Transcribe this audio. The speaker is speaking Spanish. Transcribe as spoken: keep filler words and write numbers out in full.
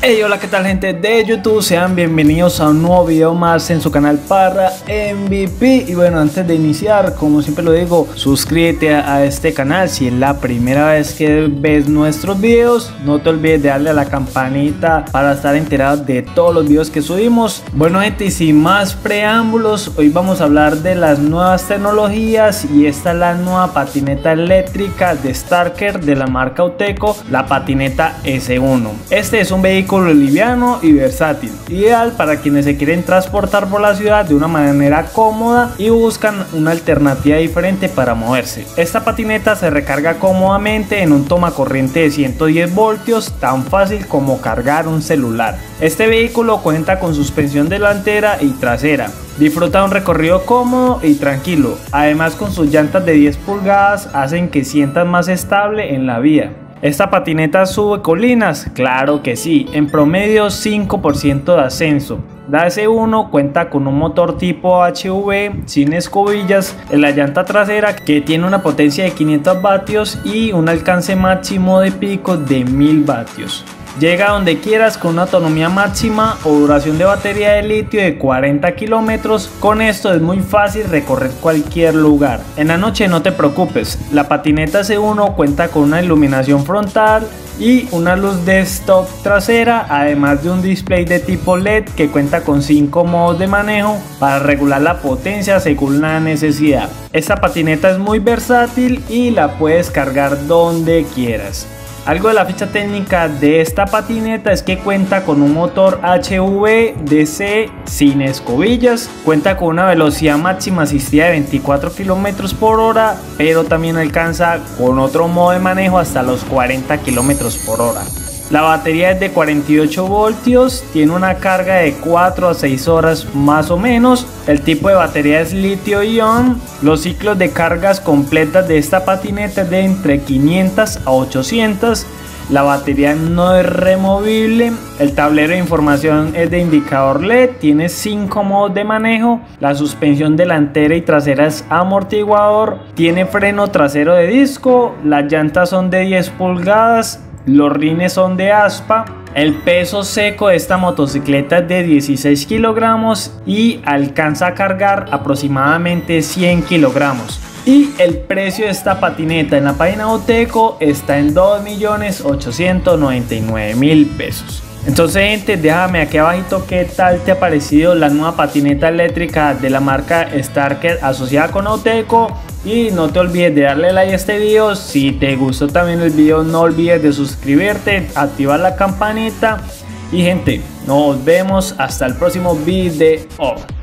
Hey, hola, ¿qué tal, gente de YouTube? Sean bienvenidos a un nuevo video más en su canal Parra M V P. Y bueno, antes de iniciar, como siempre lo digo, suscríbete a, a este canal si es la primera vez que ves nuestros videos. No te olvides de darle a la campanita para estar enterado de todos los videos que subimos. Bueno, gente, y sin más preámbulos, hoy vamos a hablar de las nuevas tecnologías. Y esta es la nueva patineta eléctrica de Starker de la marca Uteco, la patineta S uno. Este es un vehículo liviano y versátil, ideal para quienes se quieren transportar por la ciudad de una manera cómoda y buscan una alternativa diferente para moverse. Esta patineta se recarga cómodamente en un tomacorriente de ciento diez voltios, tan fácil como cargar un celular. Este vehículo cuenta con suspensión delantera y trasera. Disfruta de un recorrido cómodo y tranquilo. Además, con sus llantas de diez pulgadas hacen que sientas más estable en la vía. ¿Esta patineta sube colinas? Claro que sí, en promedio cinco por ciento de ascenso. La S uno cuenta con un motor tipo H V sin escobillas en la llanta trasera, que tiene una potencia de quinientos vatios y un alcance máximo de pico de mil vatios. Llega a donde quieras con una autonomía máxima o duración de batería de litio de cuarenta kilómetros. Con esto es muy fácil recorrer cualquier lugar. En la noche no te preocupes, la patineta S uno cuenta con una iluminación frontal y una luz de stop trasera, además de un display de tipo L E D que cuenta con cinco modos de manejo para regular la potencia según la necesidad. Esta patineta es muy versátil y la puedes cargar donde quieras. Algo de la ficha técnica de esta patineta es que cuenta con un motor H V D C sin escobillas, cuenta con una velocidad máxima asistida de veinticuatro kilómetros por hora, pero también alcanza con otro modo de manejo hasta los cuarenta kilómetros por hora. La batería es de cuarenta y ocho voltios, tiene una carga de cuatro a seis horas más o menos. El tipo de batería es litio-ion. Los ciclos de cargas completas de esta patineta es de entre quinientas a ochocientas. La batería no es removible. El tablero de información es de indicador L E D. Tiene cinco modos de manejo. La suspensión delantera y trasera es amortiguador. Tiene freno trasero de disco. Las llantas son de diez pulgadas. Los rines son de aspa. El peso seco de esta motocicleta es de dieciséis kilogramos y alcanza a cargar aproximadamente cien kilogramos. Y el precio de esta patineta en la página de Uteco está en dos millones ochocientos noventa y nueve mil pesos. Entonces, gente, déjame aquí abajito qué tal te ha parecido la nueva patineta eléctrica de la marca Starker asociada con Uteco. Y no te olvides de darle like a este video. Si te gustó también el video, no olvides de suscribirte, activar la campanita. Y gente, nos vemos hasta el próximo video.